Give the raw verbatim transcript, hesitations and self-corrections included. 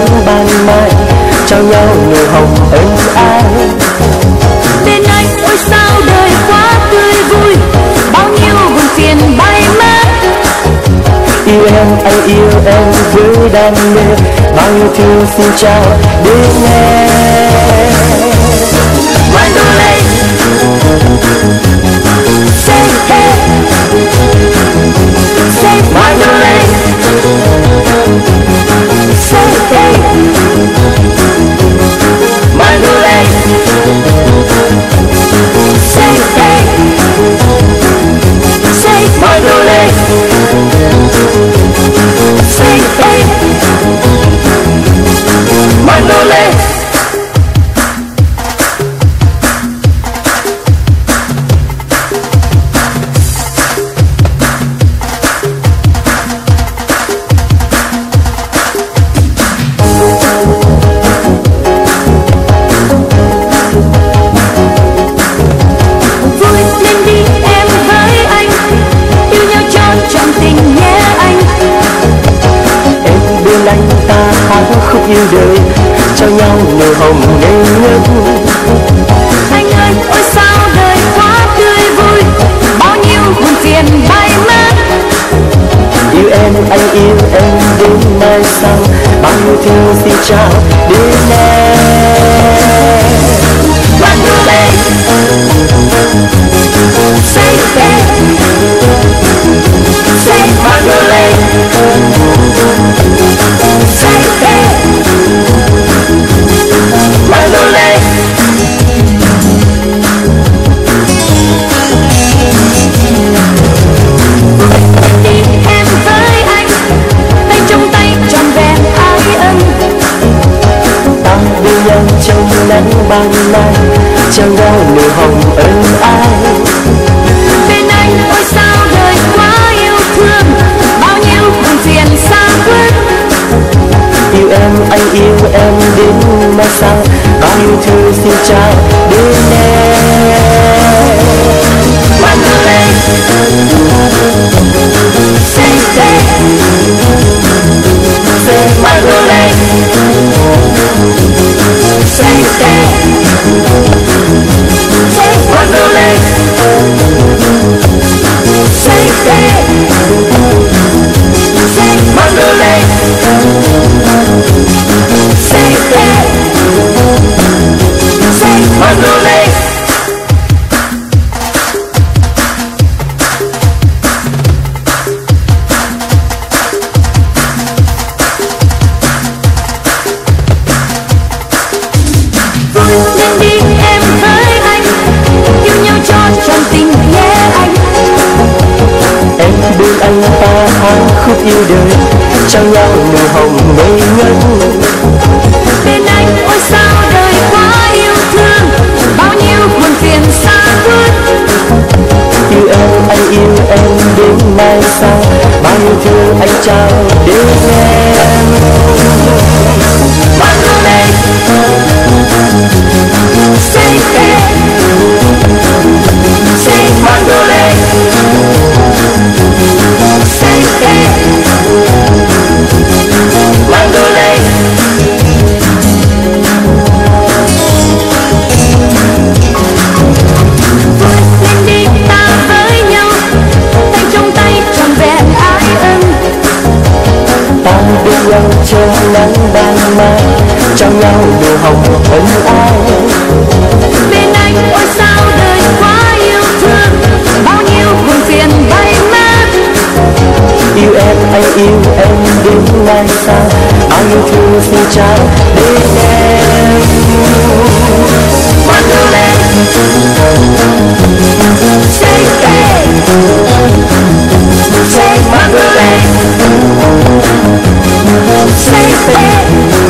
nắng ban mai, trao nhau nụ hồng ân ái. Bên anh ôi sao đời quá tươi vui, bao nhiêu buồn phiền bay mất. Yêu em, anh yêu em với đam mê, bao nhiêu thương xin trao đến em. Mandolay, say hey, say Mandolay, say hey, Mandolay, say hey, say Mandolay, say hey, Mandolay. Anh ta hát khúc yêu đời, trao nhau nụ hồng ngây ngất. Anh ơi ôi sao đời quá tươi vui, bao nhiêu buồn phiền bay mất. Yêu em, anh yêu em đến mai sau, bao nhiêu thương xin trao đến em. Mandolay, say hey, say Mandolay, say hey, Mandolay. Đi em với anh, tay trong tay trọn vẹn ái ân. Ta bên nhau trong nắng ban mai, trao nhau nụ hồng ân ái. Bên anh ôi sao đời quá yêu thương, bao nhiêu buồn phiền xa quên. Yêu em, anh yêu em đến mai sau, bao nhiêu thương xin trao đến em. Mandolay, say hey, say Mandolay, say hey, say Mandolay, say hey, say Mandolay, say hey, say Mandolay. Nên đi em với anh, yêu nhau cho trọn tình nhé anh. Em bên anh ta hát khúc yêu đời, trao nhau nụ hồng ngây ngất. Bên anh ôi sao đời quá yêu thương, bao nhiêu buồn phiền xa quên. Yêu em, anh yêu em đến mai sau, bao nhiêu thương anh trao đến em. Mandolay, say hey, say Mandolay, say hey, Mandolay. Lên đi ta với nhau, tay trong tay trọn vẹn ái ân. Ta bên nhau trong nắng ban mai, trao nhau nụ hồng ân ái. Bên anh ôi sao đời quá yêu thương, bao nhiêu buồn phiền bay mất. Yêu em, anh yêu em đến mai sau, bao nhiêu thương xin trao đến em. Mandolay, say hey, say Mandolay, say hey,